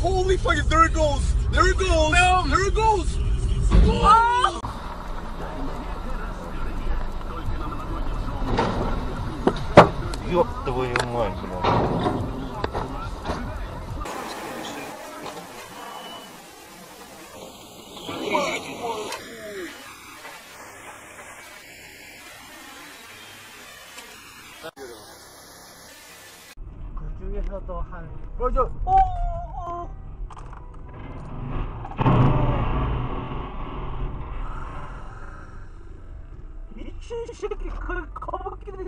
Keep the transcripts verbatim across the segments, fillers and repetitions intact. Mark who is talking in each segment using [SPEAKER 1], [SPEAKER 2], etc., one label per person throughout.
[SPEAKER 1] Holy fucking, there it goes! There it goes! No. There it goes! Oh!
[SPEAKER 2] Ёб твою мать, блядь.
[SPEAKER 3] 그중에서도 한 맞아. 오! 미친 새끼 그걸 거북이네.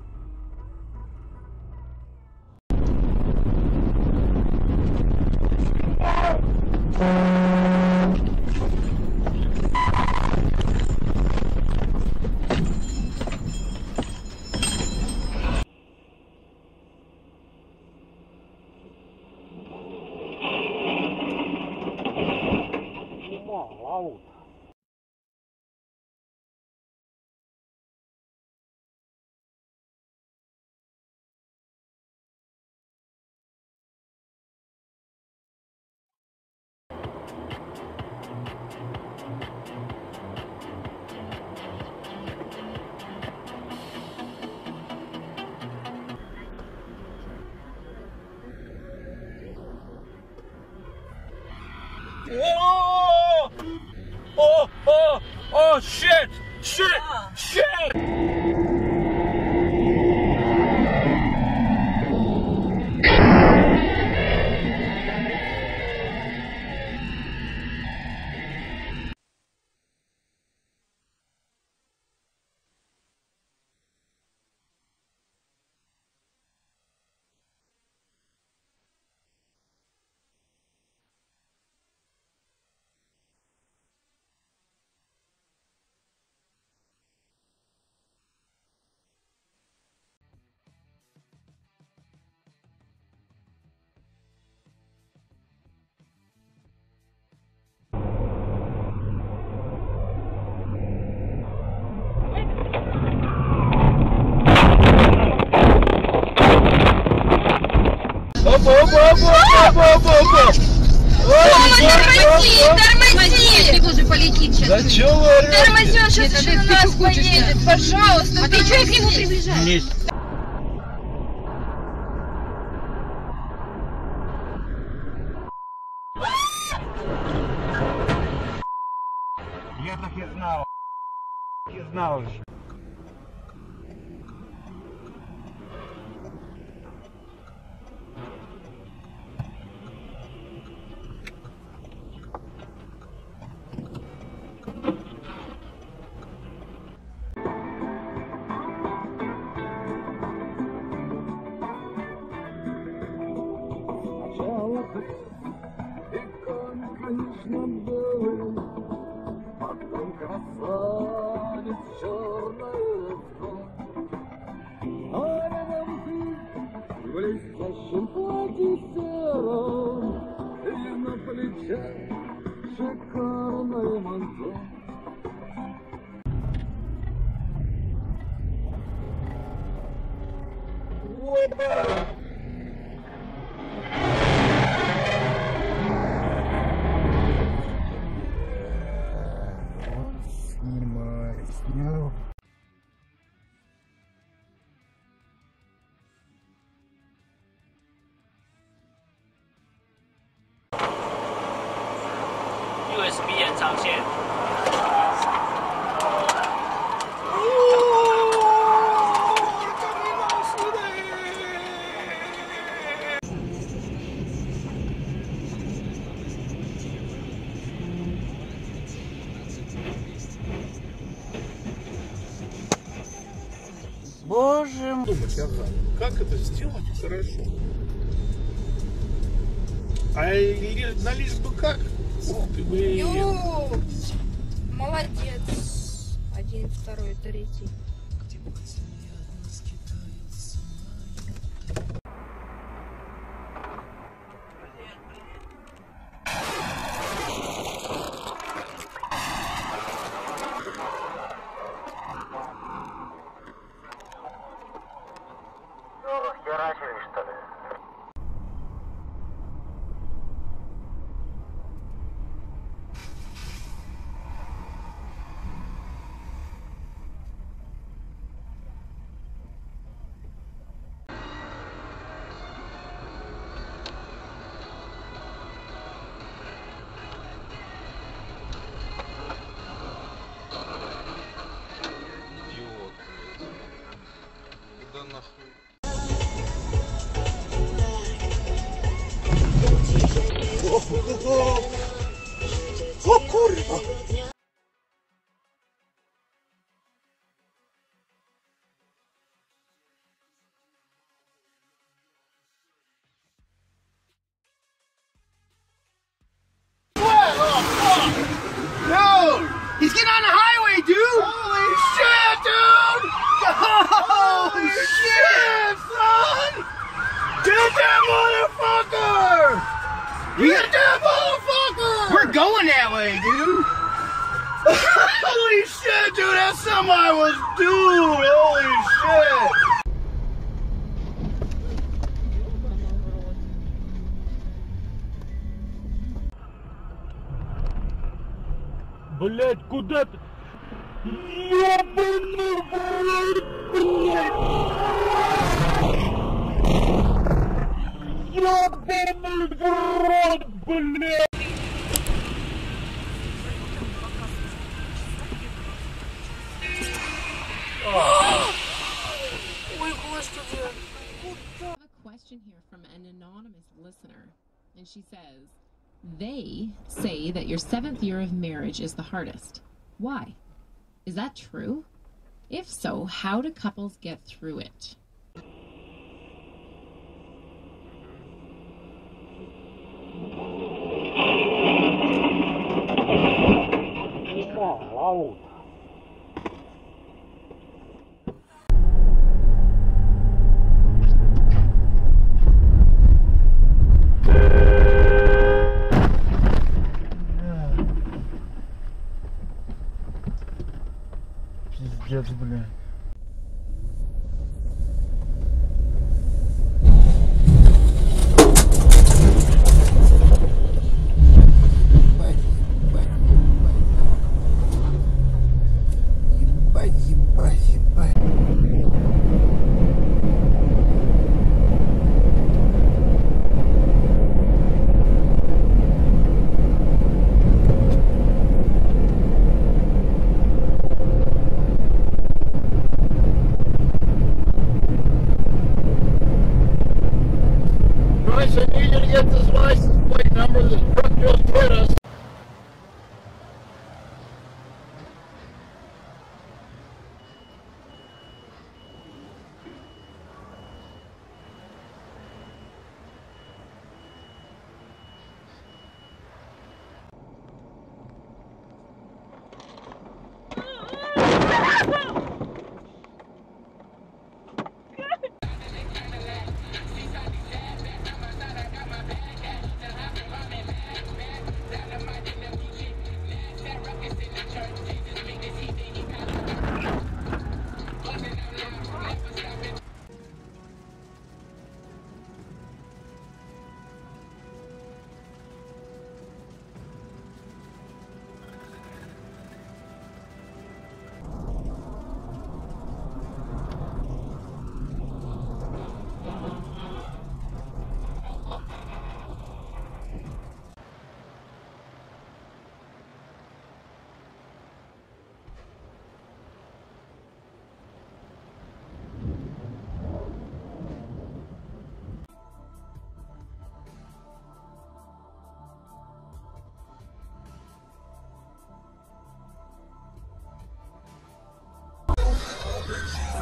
[SPEAKER 1] Whoa! Oh, oh, oh, shit! Shit! Shit! Опа, опа, опа, опа, опа, опа!
[SPEAKER 4] Тормози, тормози! Ты уже полетит сейчас.
[SPEAKER 1] Да чё вы орёте?
[SPEAKER 4] Тормози, он сейчас еще на нас поедет, пожалуйста. А ты чё к нему приближаешь?
[SPEAKER 2] Я так и знал. И знал же.
[SPEAKER 3] Конечно, был, потом красавец черная зон. А рядом ты в блестящем платье сером, и на плечах шикарный манто. Опа! Снимай, снял.
[SPEAKER 5] U S B 延长线。
[SPEAKER 1] Боже мой. Думать, ага, как это сделать хорошо? А ли- на лишь бы как? Ух ты, блин.
[SPEAKER 4] Ю, молодец. Один, второй, третий.
[SPEAKER 1] нахуй.
[SPEAKER 3] O kurwa!
[SPEAKER 1] Dude! He's getting on the highway, dude! Holy shit, dude! Holy shit, son! Get that motherfucker! Get that motherfucker! We're going that way, dude! Holy shit, dude! That's something I was doing! Holy shit!
[SPEAKER 2] Блять, куда ты? Ёбаный в рот, блять!
[SPEAKER 4] Ой, господи.
[SPEAKER 6] I have a question here from an anonymous listener, and she says, they say that your seventh year of marriage is the hardest. Why? Is that true? If so, how do couples get through it?
[SPEAKER 2] Пиздец, блядь.
[SPEAKER 3] Ебать, ебать, ебать.
[SPEAKER 1] Bryce, I need you to get this license plate number. This truck just hit us.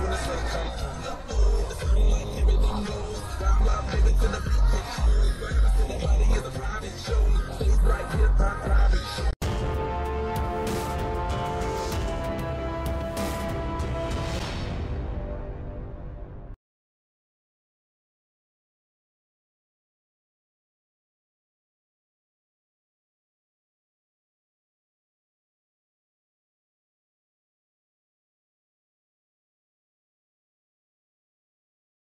[SPEAKER 3] Everything goes.